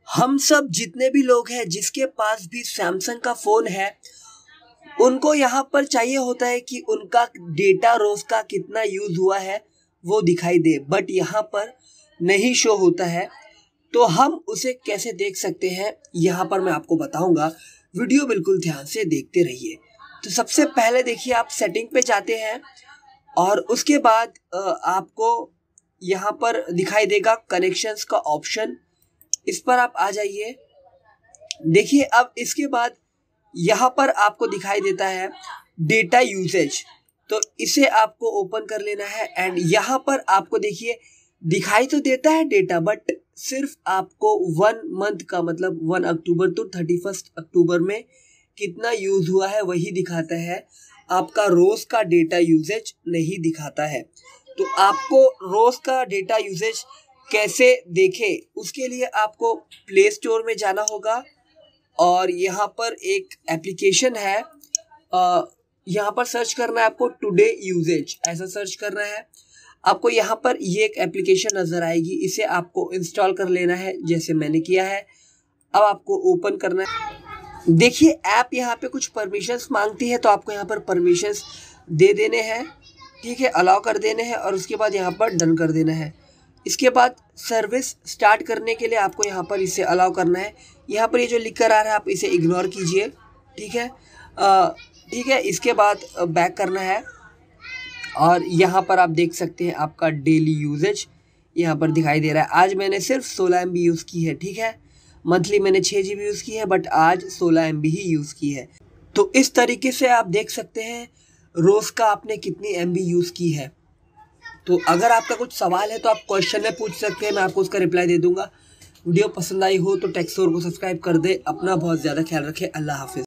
हम सब जितने भी लोग हैं जिसके पास भी सैमसंग का फ़ोन है, उनको यहाँ पर चाहिए होता है कि उनका डेटा रोज़ का कितना यूज़ हुआ है वो दिखाई दे, बट यहाँ पर नहीं शो होता है। तो हम उसे कैसे देख सकते हैं यहाँ पर मैं आपको बताऊंगा। वीडियो बिल्कुल ध्यान से देखते रहिए। तो सबसे पहले देखिए, आप सेटिंग पे जाते हैं और उसके बाद आपको यहाँ पर दिखाई देगा कनेक्शंस का ऑप्शन, इस पर आप आ जाइए। देखिए अब इसके बाद यहाँ पर आपको दिखाई देता है डेटा यूसेज, तो इसे आपको ओपन कर लेना है। एंड यहाँ पर आपको देखिए दिखाई तो देता है डेटा, बट सिर्फ आपको 1 मंथ का मतलब 1 अक्टूबर तो 31 अक्टूबर में कितना यूज हुआ है वही दिखाता है, आपका रोज का डेटा यूसेज नहीं दिखाता है। तो आपको रोज का डेटा यूसेज कैसे देखे, उसके लिए आपको प्ले स्टोर में जाना होगा और यहाँ पर एक एप्लीकेशन है, यहाँ पर सर्च करना है आपको टुडे यूजेज, ऐसा सर्च करना है आपको। यहाँ पर ये एक एप्लीकेशन नज़र आएगी, इसे आपको इंस्टॉल कर लेना है जैसे मैंने किया है। अब आपको ओपन करना है। देखिए ऐप यहाँ पे कुछ परमिशंस मांगती है, तो आपको यहाँ पर परमिशंस दे देने हैं, ठीक है, अलाउ कर देने हैं और उसके बाद यहाँ पर डन कर देना है। इसके बाद सर्विस स्टार्ट करने के लिए आपको यहाँ पर इसे अलाउ करना है। यहाँ पर ये जो लिख कर आ रहा है आप इसे इग्नोर कीजिए, ठीक है। ठीक है, इसके बाद बैक करना है और यहाँ पर आप देख सकते हैं आपका डेली यूजेज यहाँ पर दिखाई दे रहा है। आज मैंने सिर्फ 16 MB यूज़ की है, ठीक है। मंथली मैंने 6 GB यूज़ की है, बट आज 16 MB ही यूज़ की है। तो इस तरीके से आप देख सकते हैं रोज़ का आपने कितनी MB यूज़ की है। तो अगर आपका कुछ सवाल है तो आप क्वेश्चन में पूछ सकते हैं, मैं आपको उसका रिप्लाई दे दूंगा। वीडियो पसंद आई हो तो टेक्सोर को सब्सक्राइब कर दे। अपना बहुत ज़्यादा ख्याल रखें। अल्लाह हाफिज़।